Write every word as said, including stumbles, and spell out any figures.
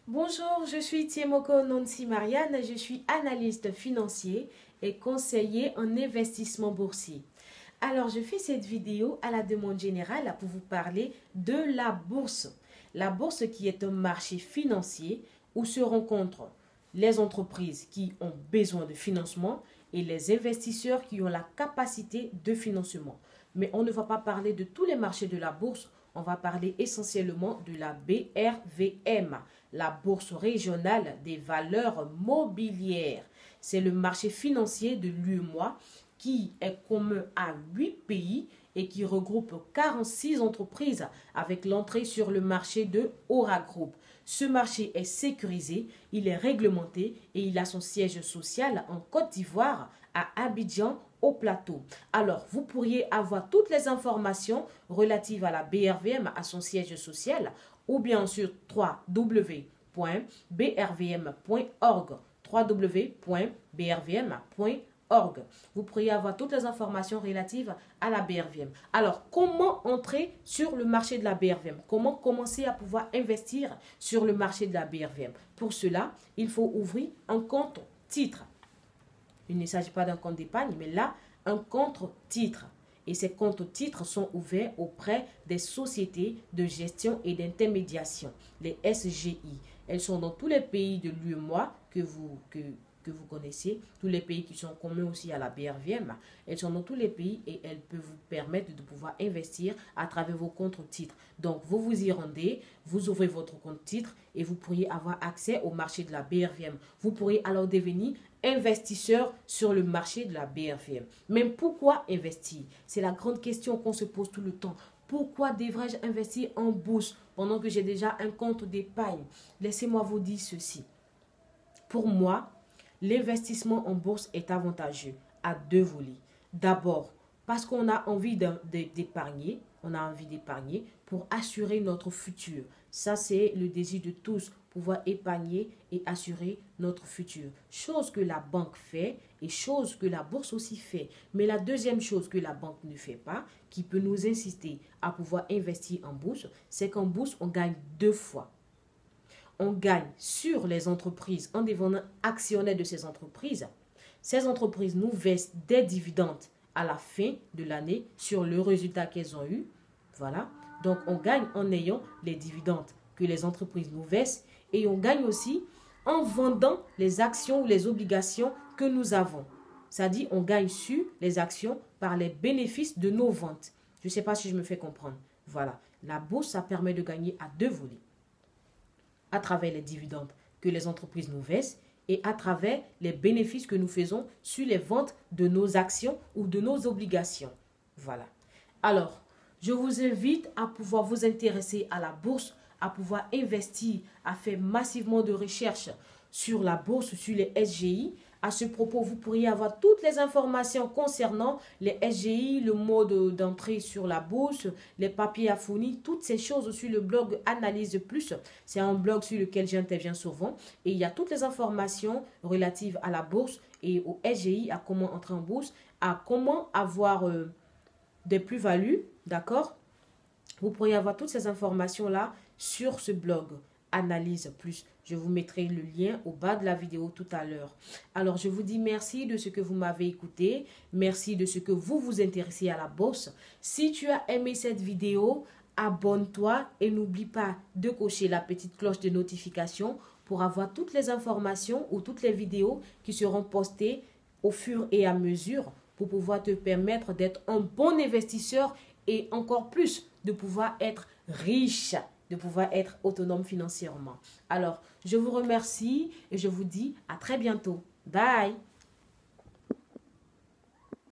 Bonjour, je suis Tiemoko Nancy Marianne, je suis analyste financier et conseiller en investissement boursier. Alors, je fais cette vidéo à la demande générale pour vous parler de la bourse. La bourse qui est un marché financier où se rencontrent les entreprises qui ont besoin de financement et les investisseurs qui ont la capacité de financement. Mais on ne va pas parler de tous les marchés de la bourse, on va parler essentiellement de la B R V M, la Bourse régionale des valeurs mobilières. C'est le marché financier de l'U E M O A qui est commun à huit pays et qui regroupe quarante-six entreprises avec l'entrée sur le marché de Aura Group. Ce marché est sécurisé, il est réglementé et il a son siège social en Côte d'Ivoire, à Abidjan, au Plateau. Alors, vous pourriez avoir toutes les informations relatives à la B R V M, à son siège social, ou bien sur w w w point b r v m point org, w w w point b r v m point org. Vous pourriez avoir toutes les informations relatives à la B R V M. Alors, comment entrer sur le marché de la B R V M? Comment commencer à pouvoir investir sur le marché de la B R V M? Pour cela, il faut ouvrir un compte titre. Il ne s'agit pas d'un compte d'épargne, mais là, un compte titre. Et ces comptes titres sont ouverts auprès des sociétés de gestion et d'intermédiation, les S G I. Elles sont dans tous les pays de l'U E M O A que vous, que, que vous connaissez, tous les pays qui sont communs aussi à la B R V M. Elles sont dans tous les pays et elles peuvent vous permettre de pouvoir investir à travers vos comptes titres. Donc, vous vous y rendez, vous ouvrez votre compte titre et vous pourriez avoir accès au marché de la B R V M. Vous pourriez alors devenir investisseur sur le marché de la B R V M. Mais pourquoi investir? C'est la grande question qu'on se pose tout le temps. Pourquoi devrais-je investir en bourse pendant que j'ai déjà un compte d'épargne? Laissez-moi vous dire ceci. Pour moi, l'investissement en bourse est avantageux à deux volets. D'abord, parce qu'on a envie d'épargner, on a envie d'épargner pour assurer notre futur. Ça, c'est le désir de tous, pouvoir épargner et assurer notre futur. Chose que la banque fait et chose que la bourse aussi fait. Mais la deuxième chose que la banque ne fait pas, qui peut nous inciter à pouvoir investir en bourse, c'est qu'en bourse, on gagne deux fois. On gagne sur les entreprises en devenant actionnaire de ces entreprises. Ces entreprises nous versent des dividendes à la fin de l'année sur le résultat qu'elles ont eu. Voilà. Donc, on gagne en ayant les dividendes que les entreprises nous versent et on gagne aussi en vendant les actions ou les obligations que nous avons. C'est-à-dire, on gagne sur les actions par les bénéfices de nos ventes. Je ne sais pas si je me fais comprendre. Voilà. La bourse, ça permet de gagner à deux volets. À travers les dividendes que les entreprises nous versent et à travers les bénéfices que nous faisons sur les ventes de nos actions ou de nos obligations. Voilà. Alors, je vous invite à pouvoir vous intéresser à la bourse, à pouvoir investir, à faire massivement de recherches sur la bourse, sur les S G I. À ce propos, vous pourriez avoir toutes les informations concernant les S G I, le mode d'entrée sur la bourse, les papiers à fournir, toutes ces choses sur le blog Analyse Plus. C'est un blog sur lequel j'interviens souvent et il y a toutes les informations relatives à la bourse et au S G I, à comment entrer en bourse, à comment avoir euh, des plus-values, d'accord? Vous pourriez avoir toutes ces informations-là sur ce blog Analyse Plus. Je vous mettrai le lien au bas de la vidéo tout à l'heure. Alors, je vous dis merci de ce que vous m'avez écouté. Merci de ce que vous vous intéressez à la bourse. Si tu as aimé cette vidéo, abonne-toi et n'oublie pas de cocher la petite cloche de notification pour avoir toutes les informations ou toutes les vidéos qui seront postées au fur et à mesure pour pouvoir te permettre d'être un bon investisseur et encore plus de pouvoir être riche, de pouvoir être autonome financièrement. Alors, je vous remercie et je vous dis à très bientôt. Bye!